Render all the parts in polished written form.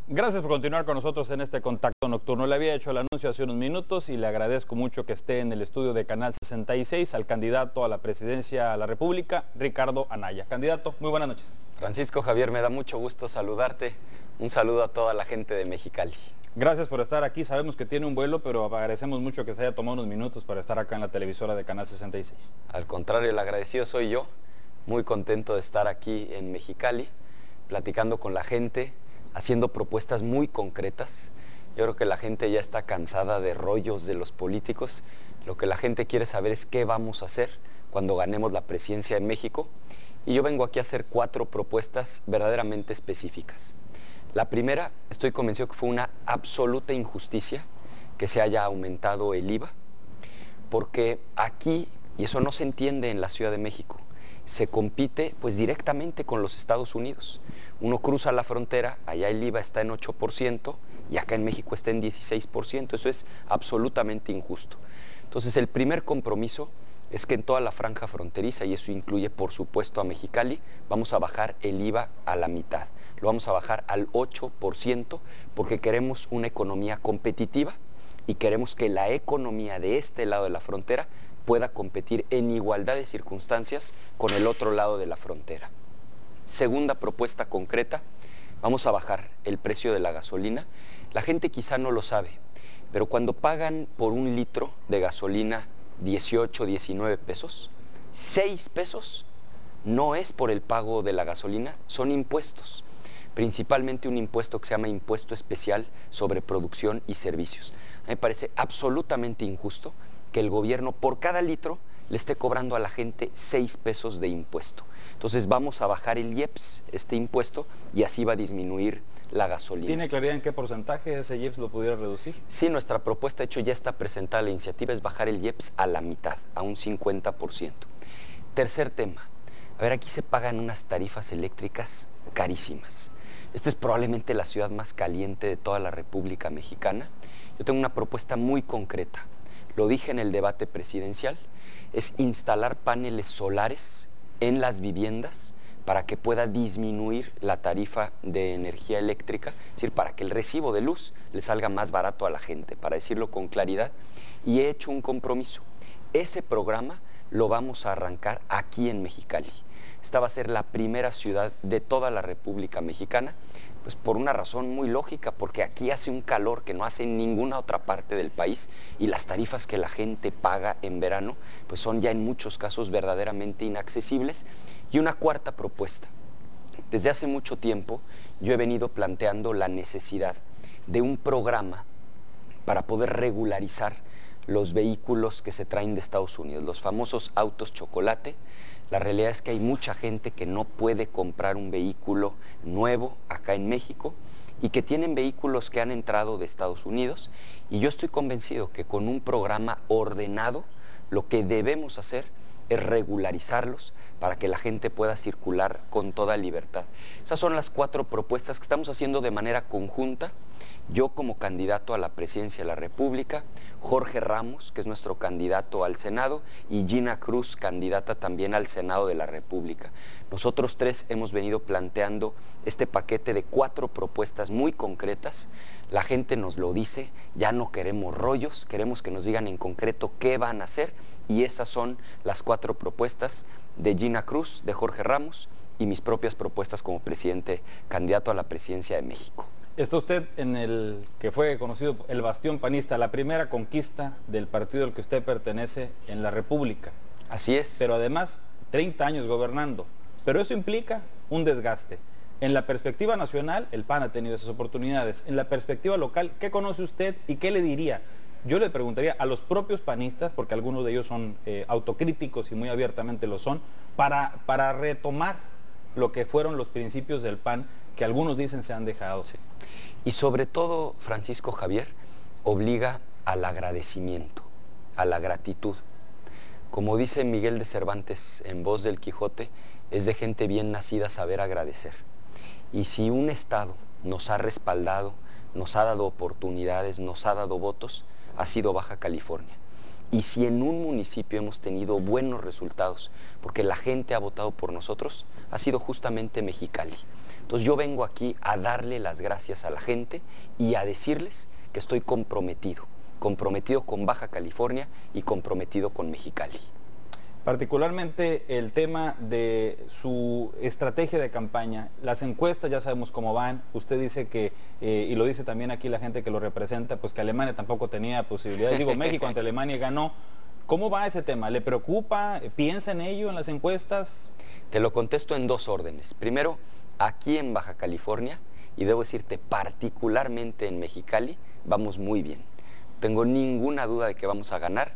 Gracias por continuar con nosotros en este contacto nocturno. Le había hecho el anuncio hace unos minutos y le agradezco mucho que esté en el estudio de Canal 66 al candidato a la presidencia de la República, Ricardo Anaya. Candidato, muy buenas noches. Francisco Javier, me da mucho gusto saludarte. Un saludo a toda la gente de Mexicali. Gracias por estar aquí. Sabemos que tiene un vuelo, pero agradecemos mucho que se haya tomado unos minutos para estar acá en la televisora de Canal 66. Al contrario, el agradecido soy yo. Muy contento de estar aquí en Mexicali, platicando con la gente, haciendo propuestas muy concretas. Yo creo que la gente ya está cansada de rollos de los políticos. Lo que la gente quiere saber es qué vamos a hacer cuando ganemos la presidencia de México. Y yo vengo aquí a hacer 4 propuestas verdaderamente específicas. La primera, estoy convencido que fue una absoluta injusticia que se haya aumentado el IVA, porque aquí, y eso no se entiende en la Ciudad de México, se compite pues directamente con los Estados Unidos. Uno cruza la frontera, allá el IVA está en 8% y acá en México está en 16%. Eso es absolutamente injusto. Entonces, el primer compromiso es que en toda la franja fronteriza, y eso incluye por supuesto a Mexicali, vamos a bajar el IVA a la mitad. Lo vamos a bajar al 8% porque queremos una economía competitiva y queremos que la economía de este lado de la frontera pueda competir en igualdad de circunstancias con el otro lado de la frontera. Segunda propuesta concreta, vamos a bajar el precio de la gasolina. La gente quizá no lo sabe, pero cuando pagan por un litro de gasolina 18, 19 pesos, 6 pesos no es por el pago de la gasolina, son impuestos. Principalmente un impuesto que se llama impuesto especial sobre producción y servicios. A mí me parece absolutamente injusto que el gobierno por cada litro le esté cobrando a la gente 6 pesos de impuesto. Entonces vamos a bajar el IEPS, este impuesto, y así va a disminuir la gasolina. ¿Tiene claridad en qué porcentaje ese IEPS lo pudiera reducir? Sí, nuestra propuesta, de hecho ya está presentada la iniciativa, es bajar el IEPS a la mitad, a un 50%. Tercer tema, a ver, aquí se pagan unas tarifas eléctricas carísimas. Esta es probablemente la ciudad más caliente de toda la República Mexicana. Yo tengo una propuesta muy concreta, lo dije en el debate presidencial, es instalar paneles solares en las viviendas para que pueda disminuir la tarifa de energía eléctrica, es decir, para que el recibo de luz le salga más barato a la gente, para decirlo con claridad, y he hecho un compromiso. Ese programa lo vamos a arrancar aquí en Mexicali. Esta va a ser la primera ciudad de toda la República Mexicana, pues por una razón muy lógica, porque aquí hace un calor que no hace en ninguna otra parte del país y las tarifas que la gente paga en verano pues son ya en muchos casos verdaderamente inaccesibles. Y una cuarta propuesta. Desde hace mucho tiempo yo he venido planteando la necesidad de un programa para poder regularizar los vehículos que se traen de Estados Unidos, los famosos autos chocolate. La realidad es que hay mucha gente que no puede comprar un vehículo nuevo acá en México y que tienen vehículos que han entrado de Estados Unidos, y yo estoy convencido que con un programa ordenado lo que debemos hacer es regularizarlos para que la gente pueda circular con toda libertad. Esas son las 4 propuestas que estamos haciendo de manera conjunta. Yo como candidato a la presidencia de la República, Jorge Ramos, que es nuestro candidato al Senado, y Gina Cruz, candidata también al Senado de la República. Nosotros 3 hemos venido planteando este paquete de 4 propuestas muy concretas. La gente nos lo dice, ya no queremos rollos, queremos que nos digan en concreto qué van a hacer, y esas son las 4 propuestas de Gina Cruz, de Jorge Ramos, y mis propias propuestas como presidente, candidato a la presidencia de México. Está usted en el que fue conocido el bastión panista, la primera conquista del partido al que usted pertenece en la República. Así es. Pero además, 30 años gobernando. Pero eso implica un desgaste. En la perspectiva nacional, el PAN ha tenido esas oportunidades. En la perspectiva local, ¿qué conoce usted y qué le diría? Yo le preguntaría a los propios panistas, porque algunos de ellos son autocríticos y muy abiertamente lo son, para retomar lo que fueron los principios del PAN, que algunos dicen se han dejado. Sí. Y sobre todo, Francisco Javier, obliga al agradecimiento, a la gratitud. Como dice Miguel de Cervantes en Voz del Quijote, es de gente bien nacida saber agradecer. Y si un Estado nos ha respaldado, nos ha dado oportunidades, nos ha dado votos, ha sido Baja California. Y si en un municipio hemos tenido buenos resultados, porque la gente ha votado por nosotros, ha sido justamente Mexicali. Entonces yo vengo aquí a darle las gracias a la gente y a decirles que estoy comprometido con Baja California y comprometido con Mexicali. Particularmente el tema de su estrategia de campaña, las encuestas ya sabemos cómo van, usted dice que, y lo dice también aquí la gente que lo representa, pues que Alemania tampoco tenía posibilidades, digo, México ante Alemania ganó. ¿Cómo va ese tema? ¿Le preocupa? ¿Piensa en ello en las encuestas? Te lo contesto en dos órdenes. Primero, aquí en Baja California, y debo decirte particularmente en Mexicali, vamos muy bien. Tengo ninguna duda de que vamos a ganar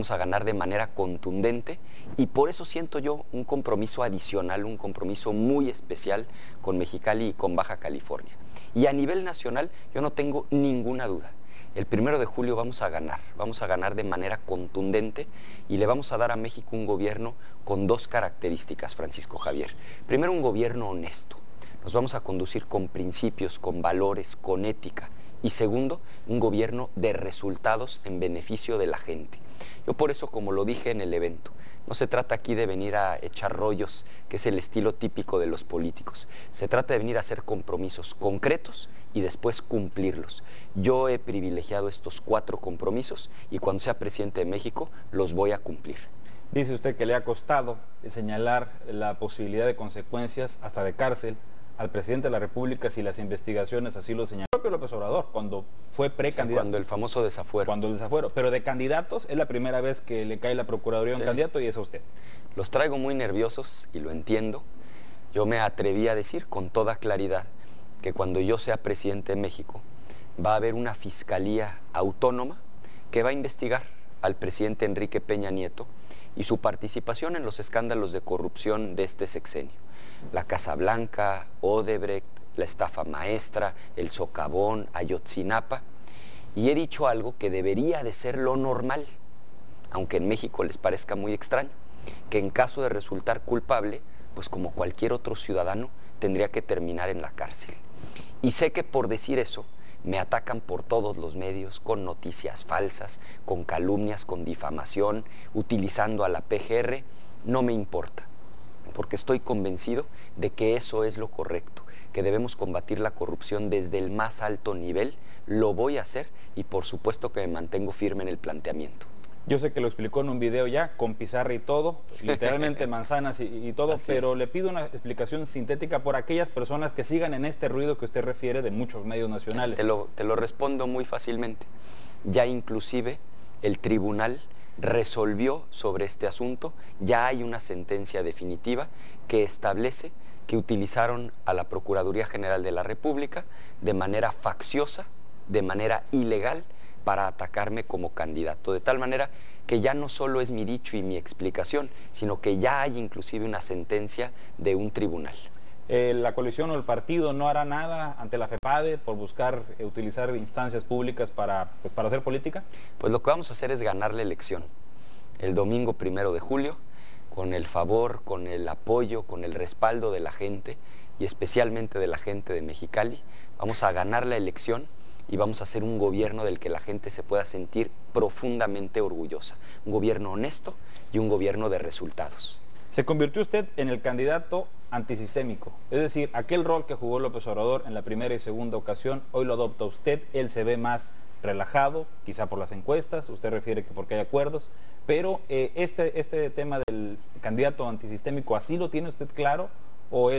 de manera contundente y por eso siento yo un compromiso adicional, un compromiso muy especial con Mexicali y con Baja California. Y a nivel nacional yo no tengo ninguna duda. El 1 de julio vamos a ganar de manera contundente y le vamos a dar a México un gobierno con dos características, Francisco Javier. Primero, un gobierno honesto. Nos vamos a conducir con principios, con valores, con ética. Y segundo, un gobierno de resultados en beneficio de la gente. Yo por eso, como lo dije en el evento, no se trata aquí de venir a echar rollos, que es el estilo típico de los políticos. Se trata de venir a hacer compromisos concretos y después cumplirlos. Yo he privilegiado estos 4 compromisos y cuando sea presidente de México los voy a cumplir. Dice usted que le ha costado señalar la posibilidad de consecuencias, hasta de cárcel, al presidente de la República si las investigaciones así lo señaló el propio López Obrador cuando fue precandidato. Cuando el famoso desafuero. Cuando el desafuero. Pero de candidatos es la primera vez que le cae la Procuraduría a un candidato y es a usted. Los traigo muy nerviosos y lo entiendo. Yo me atreví a decir con toda claridad que cuando yo sea presidente de México va a haber una fiscalía autónoma que va a investigar al presidente Enrique Peña Nieto y su participación en los escándalos de corrupción de este sexenio. La Casa Blanca, Odebrecht, la estafa maestra, el socavón, Ayotzinapa. Y he dicho algo que debería de ser lo normal, aunque en México les parezca muy extraño, que en caso de resultar culpable, pues como cualquier otro ciudadano, tendría que terminar en la cárcel. Y sé que por decir eso, me atacan por todos los medios, con noticias falsas, con calumnias, con difamación, utilizando a la PGR, no me importa. Porque estoy convencido de que eso es lo correcto, que debemos combatir la corrupción desde el más alto nivel, lo voy a hacer y por supuesto que me mantengo firme en el planteamiento. Yo sé que lo explicó en un video ya, con pizarra y todo, literalmente manzanas y todo, pero le pido una explicación sintética por aquellas personas que sigan en este ruido que usted refiere de muchos medios nacionales. Te lo respondo muy fácilmente. Ya inclusive el tribunal resolvió sobre este asunto, ya hay una sentencia definitiva que establece que utilizaron a la Procuraduría General de la República de manera facciosa, de manera ilegal, para atacarme como candidato, de tal manera que ya no solo es mi dicho y mi explicación, sino que ya hay inclusive una sentencia de un tribunal. ¿La coalición o el partido no hará nada ante la FEPADE por buscar utilizar instancias públicas para hacer política? Pues lo que vamos a hacer es ganar la elección. El domingo 1 de julio, con el favor, con el apoyo, con el respaldo de la gente, y especialmente de la gente de Mexicali, vamos a ganar la elección y vamos a hacer un gobierno del que la gente se pueda sentir profundamente orgullosa. Un gobierno honesto y un gobierno de resultados. Se convirtió usted en el candidato antisistémico, es decir, aquel rol que jugó López Obrador en la primera y segunda ocasión, hoy lo adopta usted, él se ve más relajado, quizá por las encuestas, usted refiere que porque hay acuerdos, pero este tema del candidato antisistémico, ¿así lo tiene usted claro? ¿O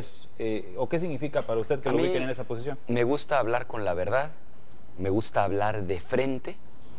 qué significa para usted que lo ubiquen en esa posición? Me gusta hablar con la verdad, me gusta hablar de frente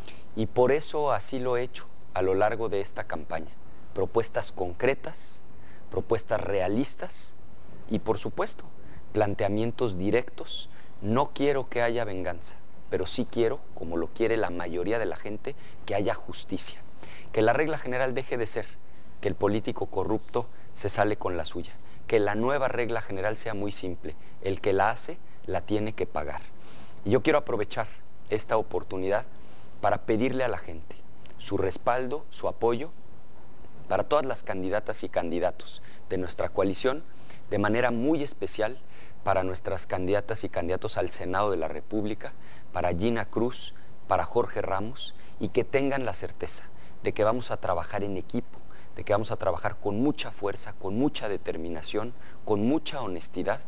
y por eso así lo he hecho a lo largo de esta campaña. Propuestas concretas, propuestas realistas y por supuesto planteamientos directos. No quiero que haya venganza, pero sí quiero, como lo quiere la mayoría de la gente, que haya justicia. Que la regla general deje de ser que el político corrupto se sale con la suya. Que la nueva regla general sea muy simple. El que la hace, la tiene que pagar. Y yo quiero aprovechar esta oportunidad para pedirle a la gente su respaldo, su apoyo, para todas las candidatas y candidatos de nuestra coalición, de manera muy especial para nuestras candidatas y candidatos al Senado de la República, para Gina Cruz, para Jorge Ramos, y que tengan la certeza de que vamos a trabajar en equipo, de que vamos a trabajar con mucha fuerza, con mucha determinación, con mucha honestidad,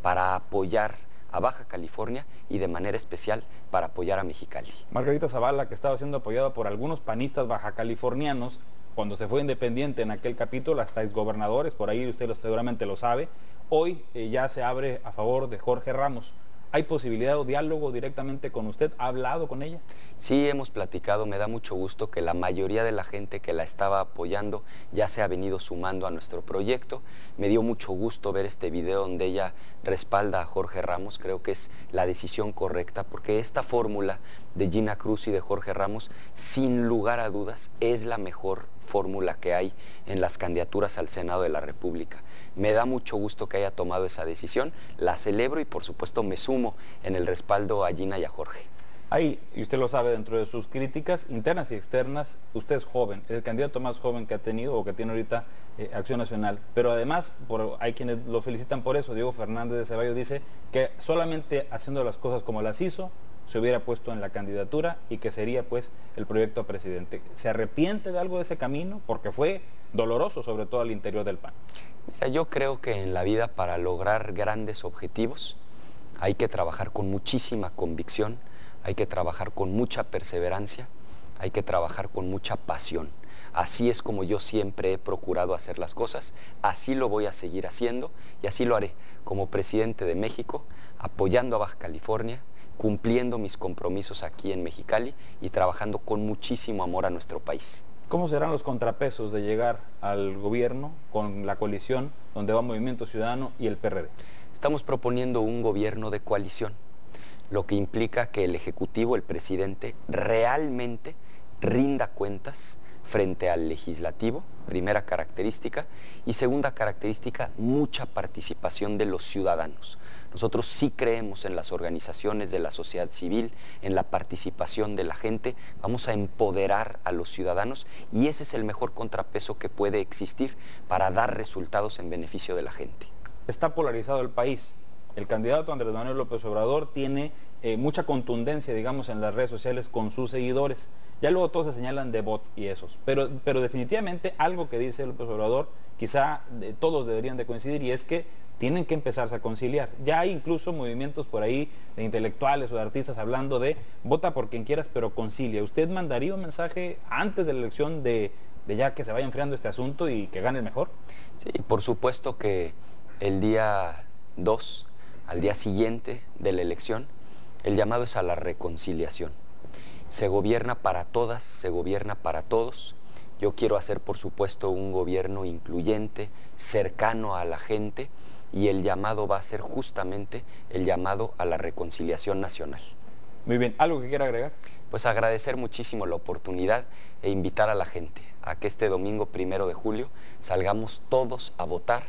para apoyar a Baja California y de manera especial para apoyar a Mexicali. Margarita Zavala, que estaba siendo apoyada por algunos panistas bajacalifornianos, cuando se fue independiente en aquel capítulo, hasta exgobernadores, por ahí usted seguramente lo sabe, hoy ya se abre a favor de Jorge Ramos. ¿Hay posibilidad de diálogo directamente con usted? ¿Ha hablado con ella? Sí, hemos platicado, me da mucho gusto que la mayoría de la gente que la estaba apoyando ya se ha venido sumando a nuestro proyecto. Me dio mucho gusto ver este video donde ella respalda a Jorge Ramos, creo que es la decisión correcta, porque esta fórmula de Gina Cruz y de Jorge Ramos, sin lugar a dudas, es la mejor fórmula que hay en las candidaturas al Senado de la República. Me da mucho gusto que haya tomado esa decisión, la celebro y por supuesto me sumo en el respaldo a Gina y a Jorge. Ahí, y usted lo sabe, dentro de sus críticas internas y externas, usted es joven, es el candidato más joven que ha tenido o que tiene ahorita Acción Nacional, pero además hay quienes lo felicitan por eso. Diego Fernández de Ceballos dice que solamente haciendo las cosas como las hizo, se hubiera puesto en la candidatura y que sería pues el proyecto a presidente. ¿Se arrepiente de algo de ese camino? Porque fue doloroso, sobre todo al interior del PAN. Mira, yo creo que en la vida para lograr grandes objetivos hay que trabajar con muchísima convicción, hay que trabajar con mucha perseverancia, hay que trabajar con mucha pasión. Así es como yo siempre he procurado hacer las cosas, así lo voy a seguir haciendo y así lo haré como presidente de México, apoyando a Baja California, cumpliendo mis compromisos aquí en Mexicali y trabajando con muchísimo amor a nuestro país. ¿Cómo serán los contrapesos de llegar al gobierno con la coalición donde va Movimiento Ciudadano y el PRD? Estamos proponiendo un gobierno de coalición, lo que implica que el Ejecutivo, el presidente, realmente rinda cuentas frente al legislativo, primera característica, y segunda característica, mucha participación de los ciudadanos. Nosotros sí creemos en las organizaciones de la sociedad civil, en la participación de la gente, vamos a empoderar a los ciudadanos y ese es el mejor contrapeso que puede existir para dar resultados en beneficio de la gente. Está polarizado el país. El candidato Andrés Manuel López Obrador tiene mucha contundencia, digamos, en las redes sociales con sus seguidores. Ya luego todos se señalan de bots y esos. Pero definitivamente algo que dice López Obrador, quizá todos deberían de coincidir, y es que tienen que empezarse a conciliar. Ya hay incluso movimientos por ahí de intelectuales o de artistas hablando de vota por quien quieras, pero concilia. ¿Usted mandaría un mensaje antes de la elección de ya que se vaya enfriando este asunto y que gane el mejor? Sí, por supuesto que el día 2, al día siguiente de la elección, el llamado es a la reconciliación. Se gobierna para todas, se gobierna para todos. Yo quiero hacer, por supuesto, un gobierno incluyente, cercano a la gente, y el llamado va a ser justamente el llamado a la reconciliación nacional. Muy bien, ¿algo que quiera agregar? Pues agradecer muchísimo la oportunidad e invitar a la gente a que este domingo 1 de julio salgamos todos a votar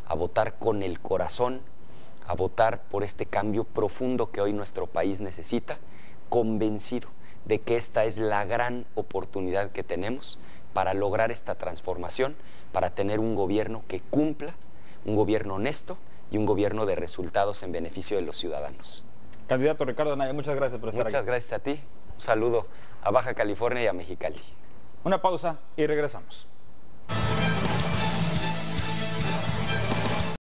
con el corazón, a votar por este cambio profundo que hoy nuestro país necesita, convencido de que esta es la gran oportunidad que tenemos para lograr esta transformación, para tener un gobierno que cumpla, un gobierno honesto y un gobierno de resultados en beneficio de los ciudadanos. Candidato Ricardo Anaya, muchas gracias por estar aquí. Muchas gracias a ti. Un saludo a Baja California y a Mexicali. Una pausa y regresamos.